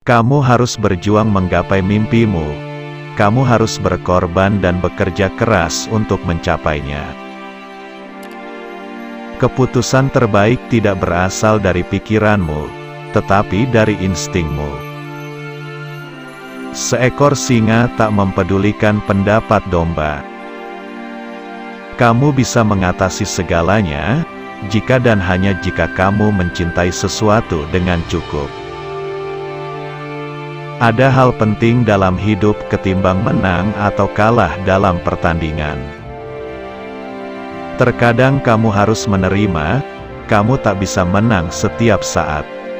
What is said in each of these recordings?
Kamu harus berjuang menggapai mimpimu. Kamu harus berkorban dan bekerja keras untuk mencapainya. Keputusan terbaik tidak berasal dari pikiranmu, tetapi dari instingmu. Seekor singa tak mempedulikan pendapat domba. Kamu bisa mengatasi segalanya, jika dan hanya jika kamu mencintai sesuatu dengan cukup. Ada hal penting dalam hidup ketimbang menang atau kalah dalam pertandingan. Terkadang kamu harus menerima, kamu tak bisa menang setiap saat.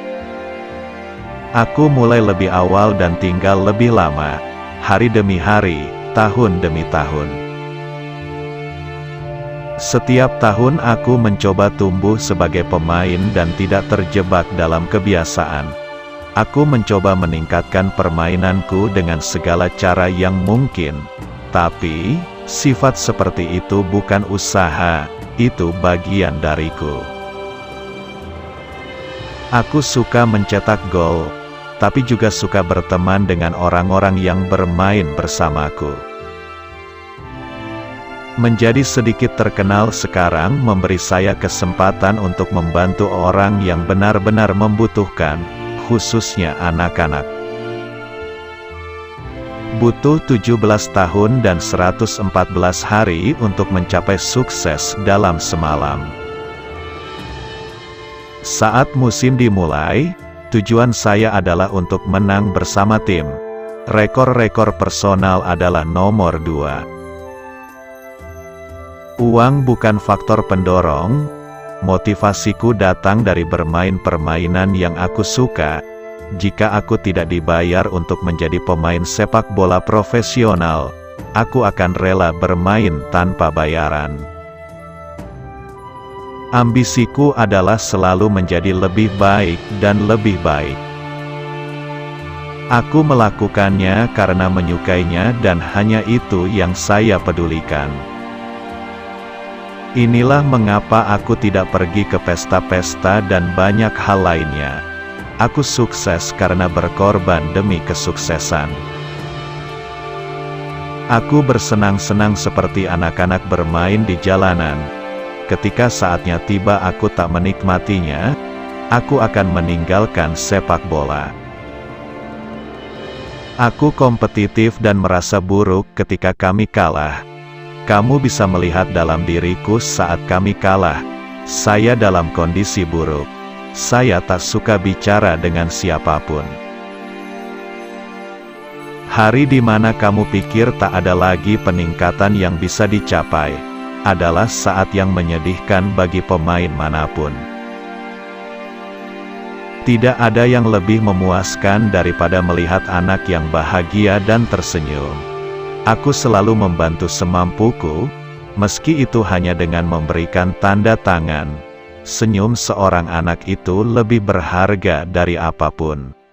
Aku mulai lebih awal dan tinggal lebih lama, hari demi hari, tahun demi tahun. Setiap tahun aku mencoba tumbuh sebagai pemain dan tidak terjebak dalam kebiasaan. Aku mencoba meningkatkan permainanku dengan segala cara yang mungkin. Tapi, sifat seperti itu bukan usaha, itu bagian dariku. Aku suka mencetak gol, tapi juga suka berteman dengan orang-orang yang bermain bersamaku. Menjadi sedikit terkenal sekarang memberi saya kesempatan untuk membantu orang yang benar-benar membutuhkan, khususnya anak-anak. Butuh 17 tahun dan 114 hari untuk mencapai sukses dalam semalam. Saat musim dimulai, tujuan saya adalah untuk menang bersama tim. Rekor-rekor personal adalah nomor 2. Uang bukan faktor pendorong. Motivasiku datang dari bermain permainan yang aku suka. Jika aku tidak dibayar untuk menjadi pemain sepak bola profesional, aku akan rela bermain tanpa bayaran. Ambisiku adalah selalu menjadi lebih baik dan lebih baik. Aku melakukannya karena menyukainya dan hanya itu yang saya pedulikan. Inilah mengapa aku tidak pergi ke pesta-pesta dan banyak hal lainnya. Aku sukses karena berkorban demi kesuksesan. Aku bersenang-senang seperti anak-anak bermain di jalanan. Ketika saatnya tiba aku tak menikmatinya, aku akan meninggalkan sepak bola. Aku kompetitif dan merasa buruk ketika kami kalah. Kamu bisa melihat dalam diriku saat kami kalah. Saya dalam kondisi buruk. Saya tak suka bicara dengan siapapun. Hari di mana kamu pikir tak ada lagi peningkatan yang bisa dicapai, adalah saat yang menyedihkan bagi pemain manapun. Tidak ada yang lebih memuaskan daripada melihat anak yang bahagia dan tersenyum. Aku selalu membantu semampuku, meski itu hanya dengan memberikan tanda tangan. Senyum seorang anak itu lebih berharga dari apapun.